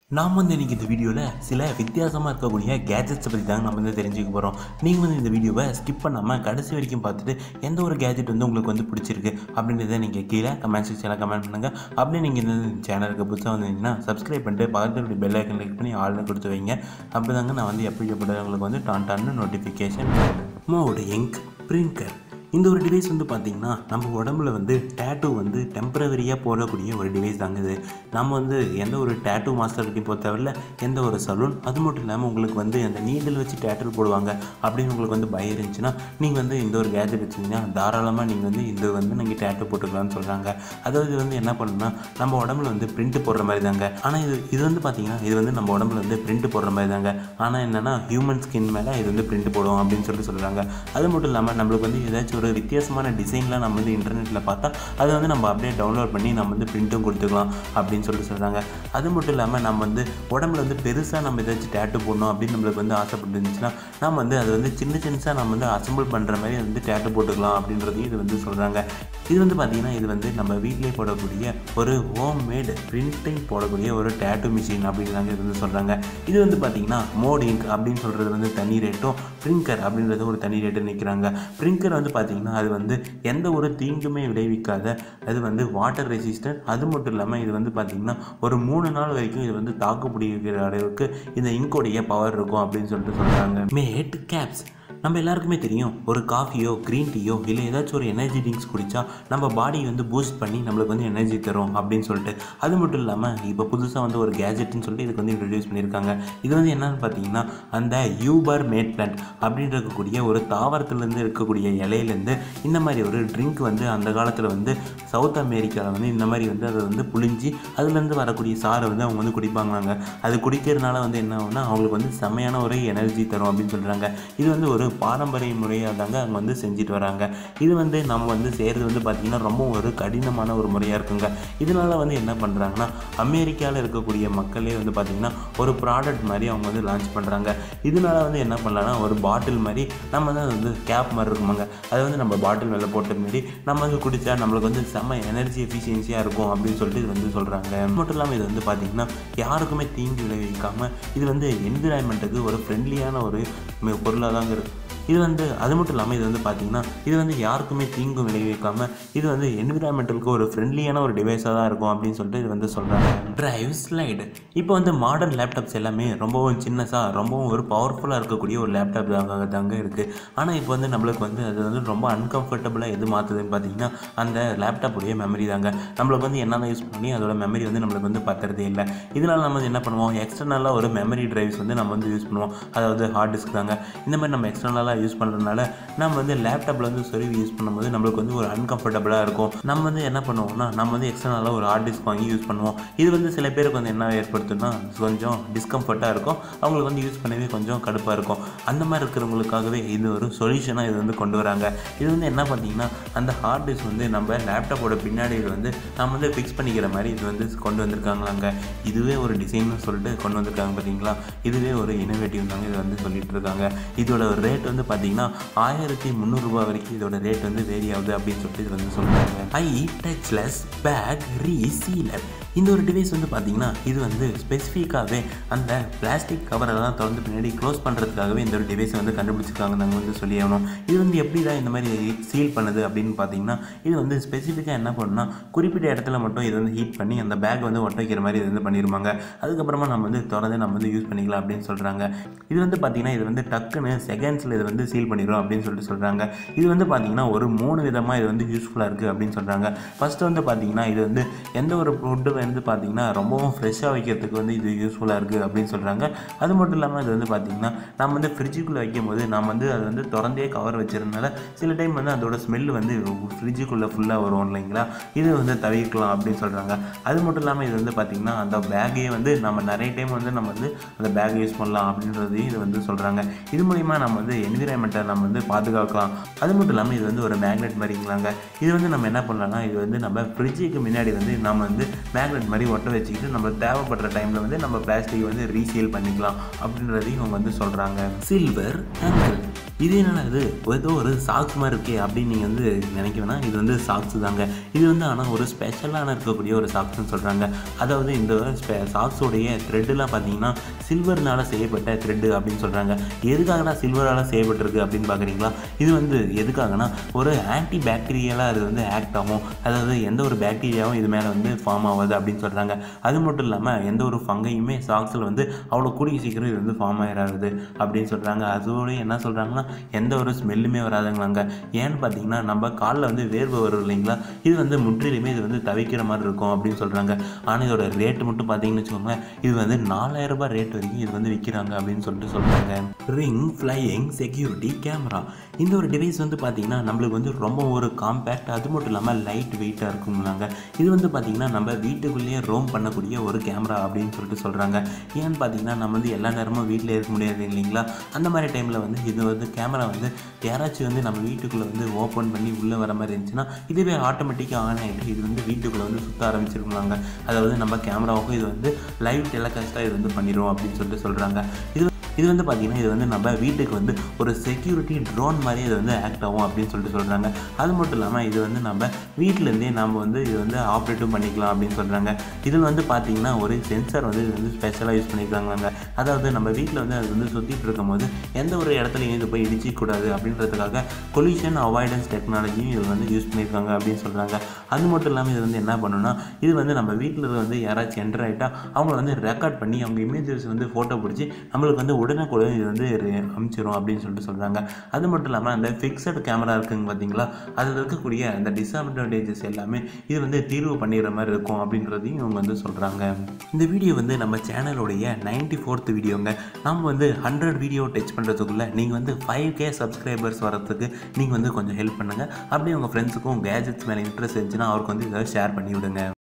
நாம் இன்றைக்கி இந்த வீடியோவில் சில வித்தியாசமாக இருக்கக்கூடிய கேஜெட்ஸை பற்றி தாங்க நம்ம தெரிஞ்சுக்க போகிறோம். நீங்கள் இந்த வீடியோவை ஸ்கிப் பண்ணாமல் கடைசி வரைக்கும் பார்த்துட்டு எந்த ஒரு கேஜெட் உங்களுக்கு பிடிச்சிருக்கு அப்படின்றத நீங்கள் கீழே கமெண்ட் செக்ஷனில் கமெண்ட் பண்ணுங்கள். அப்படியே நீங்கள் இந்த சேனலுக்கு புதுசாக வந்தீங்கன்னா சப்ஸ்கிரைப் பண்ணிட்டு பக்கத்தில் பெல் ஐக்கன் கிளிக் பண்ணி ஆள்னு கொடுத்து வைங்க. அப்படி தாங்க நான் எப்படி உங்களுக்கு டான் நோட்டிஃபிகேஷன். மோட் இங்க் பிரிண்டர் இந்த ஒரு டிவைஸ் பார்த்திங்கன்னா நம்ம உடம்புல டேட்டூ டெம்பரவரியாக போடக்கூடிய ஒரு டிவைஸ் தாங்க இது. நம்ம எந்த ஒரு டேட்டூ மாஸ்டர்கிட்டையும் போகிறதில்ல, எந்த ஒரு சலூன், அது மட்டும் இல்லாமல் உங்களுக்கு அந்த நீடில் வச்சு டேட்டூ போடுவாங்க அப்படின்னு உங்களுக்கு பயம் இருந்துச்சுன்னா நீங்கள் இந்த ஒரு கேஜெட் வச்சிங்கன்னா தாராளமாக நீங்கள் இது நீங்கள் டேட்டூ போட்டுக்கலாம்னு சொல்கிறாங்க. அதாவது என்ன பண்ணுன்னா நம்ம உடம்புல பிரிண்ட் போடுற மாதிரி தாங்க. ஆனால் இது பார்த்திங்கன்னா இது நம்ம உடம்புல பிரிண்ட் போடுற மாதிரி தாங்க. ஆனால் என்னென்னா ஹியூமன் ஸ்கின் மேலே இது பிரிண்ட் போடுவோம் அப்படின்னு சொல்கிறாங்க. அது மட்டும் இல்லாமல் நம்மளுக்கு ஏதாச்சும் ஒரு வித்தியாசமான டிசைன்லாம் நம்ம இன்டர்நெட்டில் பார்த்தா அதை நம்ம அப்படியே டவுன்லோட் பண்ணி நம்ம பிரிண்ட்டும் கொடுத்துக்கலாம் அப்படின்னு சொல்கிறாங்க. அது மட்டும் இல்லாமல் நம்ம உடம்புல பெருசாக நம்ம ஏதாச்சும் டேட்டூ போடணும் அப்படின்னு நம்மளுக்கு ஆசைப்பட்டு இருந்துச்சுன்னா நம்ம அதை சின்னசாக நம்ம அசம்பிள் பண்ணுற மாதிரி டேட்டூ போட்டுக்கலாம் அப்படின்றதையும் இது சொல்கிறாங்க. இது பார்த்திங்கன்னா இது நம்ம வீட்டிலே போடக்கூடிய ஒரு ஹோம் மேடு பிரிண்டிங் போடக்கூடிய ஒரு டேட்டூ மிஷின் அப்படிங்கிறாங்க இது சொல்கிறாங்க. இது பார்த்திங்கன்னா மோட் இங்க் அப்படின்னு சொல்கிறது தனி ரேட்டும், பிரிங்கர் அப்படின்றது ஒரு தனி ரேட்டு நிற்கிறாங்க. பிரிங்கர் பார்த்திங்கன்னா அது எந்த ஒரு தீங்குமே விளைவிக்காத, அது வாட்டர் ரெசிஸ்டன்ட். அது மட்டும் இல்லாமல் இது பார்த்திங்கன்னா ஒரு 3 நாள் வரைக்கும் இது தாக்கு பிடிக்கிற அளவுக்கு இந்த இங்கோடைய பவர் இருக்கும் அப்படின்னு சொல்கிறாங்க. மேட் கேப்ஸ் நம்ம எல்லாருக்குமே தெரியும், ஒரு காஃபியோ க்ரீன் டீயோ இல்லை ஏதாச்சும் ஒரு எனர்ஜி ட்ரிங்க்ஸ் குடித்தா நம்ம பாடி பூஸ்ட் பண்ணி நம்மளுக்கு எனர்ஜி தரும் அப்படின்னு சொல்லிட்டு. அது மட்டும் இல்லாமல் இப்போ புதுசாக ஒரு கேஜெட்னு சொல்லிட்டு இதுக்கு இன்ட்ரடியூஸ் பண்ணியிருக்காங்க. இது என்னென்னு பார்த்தீங்கன்னா அந்த யூபர் மேட் பிளான்ட் அப்படின்னு இருக்கக்கூடிய ஒரு தாவரத்துலேருந்து இருக்கக்கூடிய இலையிலேருந்து இந்த மாதிரி ஒரு ட்ரிங்க் அந்த காலத்தில் சவுத் அமெரிக்காவில் இந்த மாதிரி அதை புழிஞ்சி அதுலேருந்து வரக்கூடிய சாரை அவங்க குடிப்பாங்களாங்க. அது குடிக்கிறதுனால என்ன ஆகும்னா அவங்களுக்கு செம்மையான ஒரு எனர்ஜி தரும் அப்படின்னு சொல்கிறாங்க. இது ஒரு பாரம்பரிய முறையாக தாங்க அங்கே செஞ்சுட்டு வராங்க. இது நம்ம செய்கிறது பார்த்திங்கன்னா ரொம்ப ஒரு கடினமான ஒரு முறையாக இருக்குங்க. இதனால் என்ன பண்ணுறாங்கன்னா அமெரிக்காவில் இருக்கக்கூடிய மக்களே பார்த்திங்கன்னா ஒரு ப்ராடக்ட் மாதிரி அவங்க லான்ச் பண்ணுறாங்க. இதனால் என்ன பண்ணலான்னா ஒரு பாட்டில் மாதிரி நம்ம தான் கேப் மாதிரி இருக்குமாங்க. அது நம்ம பாட்டில் மேலே போட்ட மாரி நம்ம குடித்தா நம்மளுக்கு செம்ம எனர்ஜி எஃபிஷியன்சியாக இருக்கும் அப்படின்னு சொல்லிட்டு இது சொல்கிறாங்க. மட்டும் இல்லாமல் இது பார்த்திங்கன்னா யாருக்குமே தீங்கு விளைவிக்காமல் இது என்விரான்மெண்ட்டுக்கு ஒரு ஃப்ரெண்ட்லியான ஒரு பொருளாக தாங்க இருக்குது. இது அது மட்டும் இல்லாமல் இது பார்த்திங்கன்னா இது யாருக்குமே தீங்கு விளைவிக்காமல் இது என்விரான்மெண்டலுக்கு ஒரு ஃப்ரெண்ட்லியான ஒரு டிவைஸாக தான் இருக்கும் அப்படின்னு சொல்லிட்டு இது சொல்கிறாங்க. டிரைவ் ஸ்லைடு இப்போ மாடர்ன் லேப்டாப்ஸ் எல்லாமே ரொம்பவும் சின்னதாக ரொம்பவும் ஒரு பவர்ஃபுல்லாக இருக்கக்கூடிய ஒரு லேப்டாப் தாங்க இருக்குது. ஆனால் இப்போ நம்மளுக்கு அது ரொம்ப அன்கம்ஃபர்டபுளாக எது மாற்றுதுன்னு பார்த்திங்கன்னா அந்த லேப்டாப்புடைய மெமரி தாங்க. நம்மளுக்கு என்ன தான் யூஸ் பண்ணி அதோட மெமரி நம்மளுக்கு பத்துறதே இல்லை. இதனால் நம்ம என்ன பண்ணுவோம், எக்ஸ்டர்னலாக ஒரு மெமரி டிரைவ்ஸ் நம்ம யூஸ் பண்ணுவோம். அதாவது ஹார்ட் டிஸ்க் தாங்க. இந்த மாதிரி நம்ம எக்ஸ்டர்னலாக யூஸ் பண்ணுறதுனால நம்ம லேப்டாப்பில் சொருவி யூஸ் பண்ணும்போது நம்மளுக்கு ஒரு அன்கம்ஃபர்டபுளாக இருக்கும். நம்ம என்ன பண்ணுவோம்னா நம்ம எக்ஸ்டர்னலாக ஒரு ஹார்ட் டிஸ்க் வாங்கி யூஸ் பண்ணுவோம். இது சில பேருக்கு என்ன ஏற்படுத்துன்னா கொஞ்சம் டிஸ்கம்ஃபர்ட்டாக இருக்கும், அவங்களுக்கு யூஸ் பண்ணவே கொஞ்சம் கடுப்பாக இருக்கும். அந்த மாதிரி இருக்கிறவங்களுக்காகவே இது ஒரு சொல்யூஷனாக இது கொண்டு வராங்க. இது என்ன பார்த்தீங்கன்னா அந்த ஹார்ட் டிஸ்க் நம்ம லேப்டாப்போட பின்னாடி நம்ம ஃபிக்ஸ் பண்ணிக்கிற மாதிரி இது கொண்டு வந்திருக்காங்களாங்க. இதுவே ஒரு டிசைன்னு சொல்லிட்டு கொண்டு வந்திருக்காங்க பார்த்தீங்களா. இதுவே ஒரு இனோவேட்டிவ் தாங்க இது சொல்லிட்டு இருக்காங்க. இதோட ரேட் பார்த்தீங்கன்னா 1300 ரூபாய் வரைக்கும் இதோட ரேட் வேரி ஆகுது அப்படின்னு சொல்லிட்டு இது சொல்கிறாங்க. டச்லெஸ் பேக் ரீசீலர் இந்த ஒரு டிவைஸ் பார்த்தீங்கன்னா இது ஸ்பெசிஃபிக்காகவே அந்த பிளாஸ்டிக் கவரெல்லாம் திறந்து பின்னாடி க்ளோஸ் பண்ணுறதுக்காகவே இந்த ஒரு டிவைஸை கண்டுபிடிச்சிருக்காங்க நாங்கள் சொல்லி ஆகணும். இது எப்படி தான் இந்த மாதிரி சீல் பண்ணுது அப்படின்னு பார்த்தீங்கன்னா இது ஸ்பெசிஃபிக்காக என்ன பண்ணுன்னா குறிப்பிட்ட இடத்துல மட்டும் இது ஹீட் பண்ணி அந்த பேக் ஒட்ட வைக்கிற மாதிரி இது பண்ணிடுவாங்க. அதுக்கப்புறமா நம்ம திறந்து நம்ம யூஸ் பண்ணிக்கலாம் அப்படின்னு சொல்கிறாங்க. இது பார்த்தீங்கன்னா இது டக்குன்னு செகண்ட்ஸில் இது சீல் பண்ணிடும் அப்படின்னு சொல்கிறாங்க. இது பார்த்தீங்கன்னா ஒரு 3 விதமாக இது யூஸ்ஃபுல்லாக இருக்குது அப்படின்னு சொல்கிறாங்க. ஃபஸ்ட்டு பார்த்தீங்கன்னா இது எந்த ஒரு ஃபுட்டு பார்த்தீங்கன்னா ரொம்பவும் ஃப்ரெஷ்ஷாக வைக்கிறதுக்கு இது யூஸ்ஃபுல்லாக இருக்குது அப்படின்னு சொல்கிறாங்க. அது மட்டும் இல்லாமல் இது பார்த்தீங்கன்னா நம்ம ஃப்ரிட்ஜுக்குள்ளே வைக்கும் போது நம்ம அது திறந்தே கவர் வச்சிருந்தனால சில டைம் அதோட ஸ்மெல் ஃப்ரிட்ஜுக்குள்ளே ஃபுல்லாக வரும் இல்லைங்களா. இது தவிர்க்கலாம் அப்படின்னு சொல்கிறாங்க. அது மட்டும் இல்லாமல் இது பார்த்தீங்கன்னா அந்த பேக்கையே நம்ம நிறைய டைம் நம்ம அந்த பேக்கை யூஸ் பண்ணலாம் அப்படின்றதையும் இது சொல்கிறாங்க. இது மூலிமா நம்ம என்விரான்மெண்ட்டை நம்ம பாதுகாக்கலாம். அது மட்டும் இல்லாமல் இது ஒரு மேக்னெட் மாதிரிங்களாங்க. இது நம்ம என்ன பண்ணலாம்னா இது நம்ம ஃப்ரிட்ஜுக்கு முன்னாடி நம்ம மேக்னெட் மேக்னெட் மாதிரி ஒட்ட வச்சுக்கிட்டு நம்ம தேவைப்படுற டைமில் வந்து நம்ம பிளாஸ்டிக் வந்து ரீசேல் பண்ணிக்கலாம் அப்படின்றதையும் அவங்க வந்து சொல்கிறாங்க. சில்வர் ஆங்கிள், இது என்னன்னா இது ஏதோ ஒரு சாக்ஸ் மாதிரி இருக்கே அப்படின்னு நீங்கள் வந்து நினைக்க வேணாம். இது வந்து சாக்ஸ் தாங்க. இது வந்து ஆனால் ஒரு ஸ்பெஷலான இருக்கக்கூடிய ஒரு சாக்ஸ்ன்னு சொல்கிறாங்க. அதாவது இந்த சாக்ஸோடைய த்ரெட்டெலாம் பார்த்தீங்கன்னா சில்வர்னால் செய்யப்பட்ட த்ரெட்டு அப்படின்னு சொல்கிறாங்க. எதுக்காகனா சில்வரால் செய்யப்பட்டிருக்கு அப்படின்னு பார்க்குறீங்களா? இது வந்து எதுக்காகனா ஒரு ஆன்டி பேக்டீரியலாக அது வந்து ஆக்ட் ஆகும். அதாவது எந்த ஒரு பேக்டீரியாவும் இது மேலே வந்து ஃபார்ம் ஆகாது அப்படின்னு சொல்கிறாங்க. அது மட்டும் இல்லாமல் எந்த ஒரு ஃபங்கையுமே சாக்ஸில் வந்து அவ்வளோ கூடிய சீக்கிரம் இது வந்து ஃபார்ம் ஆகிடாது அப்படின்னு சொல்கிறாங்க. அதோடு என்ன சொல்கிறாங்கன்னா எந்த ஒரு ஸ்மெல்லுமே வராதுங்களாங்க. ஏன்னு பார்த்தீங்கன்னா நம்ம காலில் வந்து வேர்வை வரும் இல்லைங்களா, இது வந்து முற்றிலுமே இது வந்து தவிக்கிற மாதிரி இருக்கும் அப்படின்னு சொல்கிறாங்க. ஆனால் இதோட ரேட்டு மட்டும் பார்த்தீங்கன்னு வச்சுக்கோங்களேன், இது வந்து 4000 ரூபாய் ரேட் வரைக்கும் இது வந்து விற்கிறாங்க அப்படின்னு சொல்கிறாங்க. ரிங் ஃப்ளையிங் செக்யூரிட்டி கேமரா, இந்த ஒரு டிவைஸ் வந்து பார்த்தீங்கன்னா நம்மளுக்கு வந்து ரொம்ப ஒரு காம்பேக்ட், அது மட்டும் இல்லாமல் லைட் வெயிட்டாக இருக்குங்களாங்க. இது வந்து பார்த்தீங்கன்னா நம்ம வீட்டுக்குள்ளேயே ரோம் பண்ணக்கூடிய ஒரு கேமரா அப்படின்னு சொல்கிறாங்க. ஏன்னு பார்த்தீங்கன்னா நம்ம வந்து எல்லா நேரமும் வீட்டில் இருக்க முடியாது இல்லைங்களா, அந்த மாதிரி டைமில் வந்து இது வந்து கேமரா வந்து யாராச்சும் வந்து நம்ம வீட்டுக்குள்ளே வந்து ஓப்பன் பண்ணி உள்ளே வர மாதிரி இருந்துச்சுன்னா இதுவே ஆட்டோமேட்டிக்காக ஆன் ஆகிட்டு இது வந்து வீட்டுக்குள்ளே வந்து சுற்ற ஆரம்பிச்சிருக்கலாங்க. அதாவது நம்ம கேமராவுக்கும் இது வந்து லைவ் டெலிகாஸ்ட்டாக இது வந்து பண்ணிடும் அப்படின்னு சொல்கிறாங்க. இது வந்து பார்த்திங்கன்னா இது வந்து நம்ம வீட்டுக்கு வந்து ஒரு செக்யூரிட்டி ட்ரோன் மாதிரி இது வந்து ஆக்ட் ஆகும் அப்படின்னு சொல்கிறாங்க. அது மட்டும் இல்லாமல் இது வந்து நம்ம வீட்டிலேருந்தே நம்ம வந்து இது வந்து ஆப்ரேட்டும் பண்ணிக்கலாம் அப்படின்னு சொல்கிறாங்க. இதில் வந்து பார்த்திங்கன்னா ஒரு சென்சார் வந்து இது வந்து ஸ்பெஷலாக யூஸ் பண்ணியிருக்காங்க. அதாவது நம்ம வீட்டில் வந்து அது வந்து சுற்றிட்டு இருக்கும் போது எந்த ஒரு இடத்துலையும் இது போய் இடிச்சிக்கூடாது அப்படின்றதுக்காக கொலிஷன் அவாய்டன்ஸ் டெக்னாலஜியும் இது வந்து யூஸ் பண்ணியிருக்காங்க அப்படின்னு சொல்கிறாங்க. அது மட்டும் இல்லாமல் இது வந்து என்ன பண்ணுன்னா இது வந்து நம்ம வீட்டில் வந்து யாராச்சும் என்டர் ஆகிட்டா அவங்கள வந்து ரெக்கார்ட் பண்ணி அவங்க இமேஜஸ் வந்து ஃபோட்டோ பிடிச்சி நம்மளுக்கு வந்து உடனுக்குடன் இது வந்து அனுப்பிச்சிடும் அப்படின்னு சொல்கிறாங்க. அது மட்டும் இல்லாமல் அந்த ஃபிக்ஸட் கேமரா இருக்குங்க பார்த்தீங்களா, அதில் இருக்கக்கூடிய அந்த டிஸ்அட்வான்டேஜஸ் எல்லாமே இது வந்து தீர்வு பண்ணிடுற மாதிரி இருக்கும் அப்படின்றதையும் இவங்க வந்து சொல்கிறாங்க. இந்த வீடியோ வந்து நம்ம சேனலுடைய 94th வீடியோங்க. நம்ம வந்து 100 வீடியோ டச் பண்ணுறதுக்குள்ளே நீங்கள் வந்து 5K சப்ஸ்கிரைபர்ஸ் வரதுக்கு நீங்கள் வந்து கொஞ்சம் ஹெல்ப் பண்ணுங்கள். அப்படியே உங்கள் ஃப்ரெண்ட்ஸுக்கும் கேஜெட்ஸ் மேலே இன்ட்ரெஸ்ட் இருந்துச்சுன்னா அவருக்கு வந்து இதை ஷேர் பண்ணி விடுங்க.